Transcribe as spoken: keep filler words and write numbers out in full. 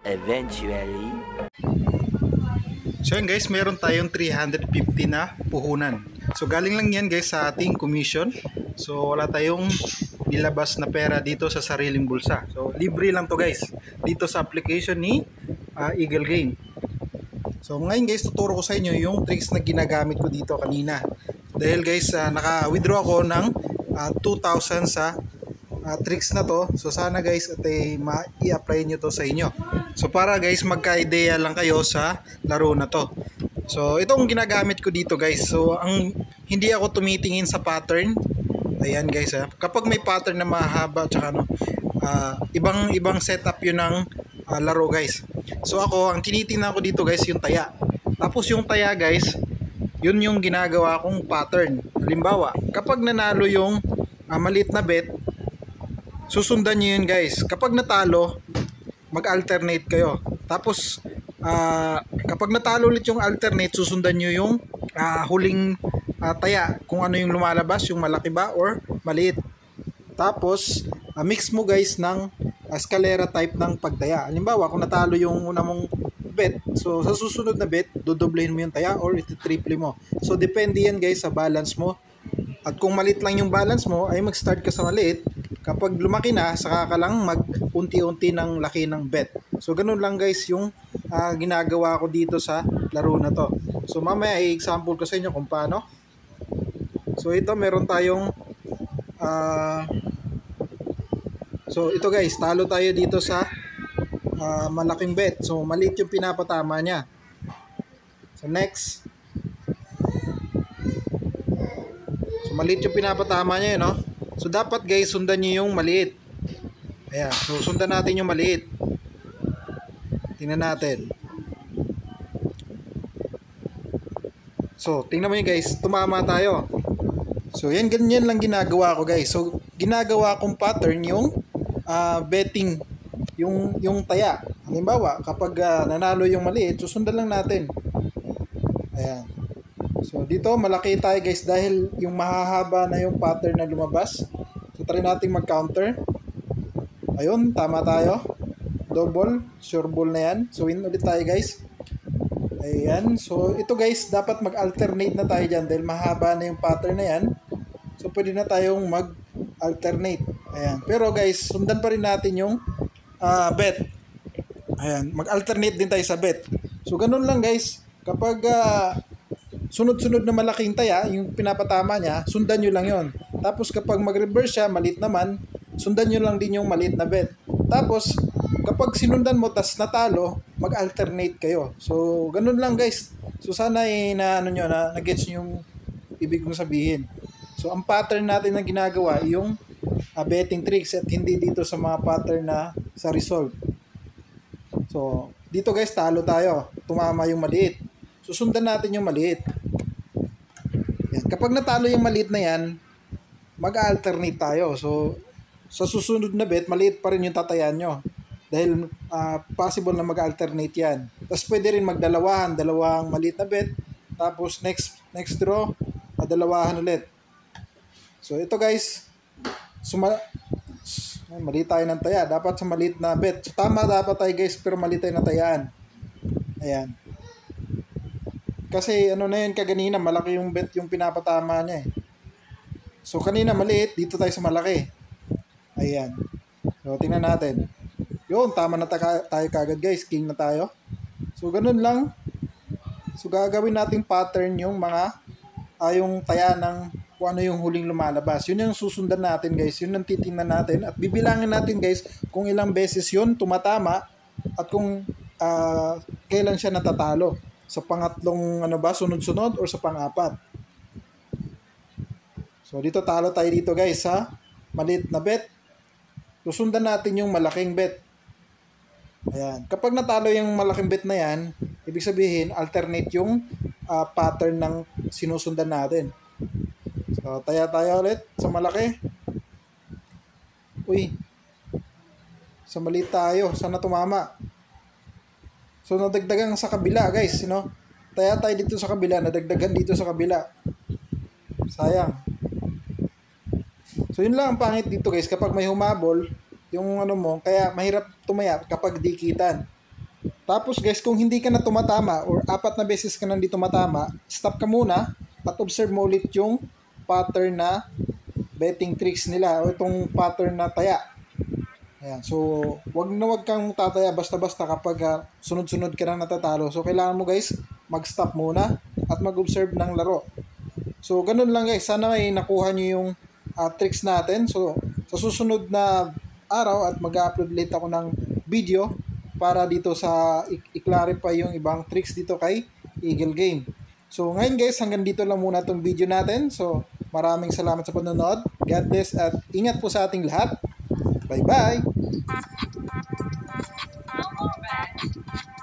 Eventually. So yun guys, meron tayong three hundred fifty na puhunan. So galing lang yan guys sa ating commission. So wala tayong nilabas na pera dito sa sariling bulsa. So libre lang to guys dito sa application ni uh, Eagle Gain. So ngayon guys, tuturo ko sa inyo yung tricks na ginagamit ko dito kanina. Dahil guys, uh, naka-withdraw ako ng uh, two thousand sa uh, tricks na to. So sana guys at eh, ma-i-apply nyo to sa inyo. So para guys magka-ideya lang kayo sa laro na to. So itong ginagamit ko dito guys. So ang hindi ako tumitingin sa pattern. Ayan guys ha. Kapag may pattern na mahaba tsaka ano, uh, ibang ibang setup yun ng uh, laro guys. So ako ang tinitingnan ko dito guys yung taya. Tapos yung taya guys, yun yung ginagawa kong pattern. Halimbawa, kapag nanalo yung uh, maliit na bet, susundan nyo yun guys. Kapag natalo, mag-alternate kayo. Tapos uh, kapag natalo ulit yung alternate, susundan nyo yung uh, huling uh, taya. Kung ano yung lumalabas, yung malaki ba or maliit. Tapos uh, mix mo guys ng uh, escalera type ng pagtaya. Halimbawa, kung natalo yung una mong bet, so sa susunod na bet, dodoblehin mo yung taya or iti-triple mo. So depende yan guys sa balance mo. At kung maliit lang yung balance mo, ay mag-start ka sa maliit. Kapag lumaki na, saka ka lang mag-unti-unti ng laki ng bet. So ganun lang guys yung uh, ginagawa ko dito sa laro na to. So mamaya i-example ko sa inyo kung paano. So ito meron tayong uh, so ito guys, talo tayo dito sa uh, malaking bet. So maliit yung pinapatama niya. So next. So maliit yung pinapatama niya, no? So dapat guys, sundan niyo yung maliit. Ayan, so sundan natin yung maliit. Tingnan natin. So, tingnan mo yun guys, tumama tayo. So, yan, ganyan lang ginagawa ko guys. So, ginagawa kong pattern yung uh, betting, yung, yung taya. Halimbawa, kapag uh, nanalo yung maliit, susundan lang natin. Ayan. So, dito malaki tayo guys dahil yung mahahaba na yung pattern na lumabas. So, try nating mag-counter. Ayun, tama tayo. Double, sure ball na yan. So, win ulit tayo guys. Ayan. So, ito guys, dapat mag-alternate na tayo dyan dahil mahaba na yung pattern na yan. So, pwede na tayong mag-alternate. Ayan. Pero guys, sundan pa rin natin yung uh, bet. Ayan. Mag-alternate din tayo sa bet. So, ganun lang guys. Kapag uh, sunod-sunod na malaking taya, yung pinapatama niya, sundan nyo lang yon. Tapos kapag mag-reverse siya, maliit naman, sundan nyo lang din yung maliit na bet. Tapos, kapag sinundan mo, tas natalo, mag-alternate kayo. So, ganun lang guys. So, sana eh, na, ano nyo, na, na-gets nyo yung ibig kong sabihin. So, ang pattern natin na ginagawa, yung uh, betting tricks at hindi dito sa mga pattern na sa resolve. So, dito guys, talo tayo. Tumama yung maliit. Susundan natin yung maliit. Yan. Kapag natalo yung maliit na yan, mag-alternate tayo. So, sa susunod na bet, maliit pa rin yung tatayan nyo. Dahil uh, possible na mag-alternate yan. Tapos pwede rin magdalawahan, dalawang maliit na bet. Tapos next next draw, uh, dalawahan ulit. So, ito guys, suma maliit tayo ng taya. Dapat sa maliit na bet. So, tama dapat tayo guys, pero maliit tayo na tayaan. Ayan. Kasi ano na yun kaganina, malaki yung bet yung pinapatama niya eh. So kanina maliit, dito tayo sa malaki. Ayan. So tingnan natin. Yun, tama na tayo kagad guys, king na tayo. So ganun lang. So gagawin nating pattern yung mga, ah, yung taya ng kung ano yung huling lumalabas. Yun yung susundan natin guys, yun ang titingnan natin. At bibilangin natin guys kung ilang beses yun tumatama at kung uh, kailan siya natatalo. Sa pangatlong ano ba, sunod-sunod or sa pang-apat. So dito talo tayo dito guys ha. Maliit na bet. Susundan natin yung malaking bet. Ayan. Kapag natalo yung malaking bet na yan, ibig sabihin alternate yung uh, pattern ng sinusundan natin. So taya tayo ulit sa malaki. Uy. Sa maliit tayo. Sana tumama. So, nadagdagan sa kabila, guys, you know? Taya tayo dito sa kabila, nadagdagan dito sa kabila. Sayang. So, yun lang ang pangit dito, guys. Kapag may humabol, yung ano mo, kaya mahirap tumaya kapag dikitan. Tapos guys, kung hindi ka na tumatama or apat na beses ka nang di tumatama, stop ka muna at observe mo ulit yung pattern na betting tricks nila o itong pattern na taya. Ayan. So, wag na wag kang tataya basta-basta kapag uh, sunod-sunod ka na natatalo. So, kailangan mo guys mag-stop muna at mag-observe ng laro. So, ganun lang guys. Sana ay nakuha nyo yung uh, tricks natin. So, sa susunod na araw at mag-upload ulit ako ng video para dito sa i-clarify yung ibang tricks dito kay Eagle Game. So, ngayon guys, hanggang dito lang muna itong video natin. So, maraming salamat sa panonood. God bless at ingat po sa ating lahat. Bye-bye!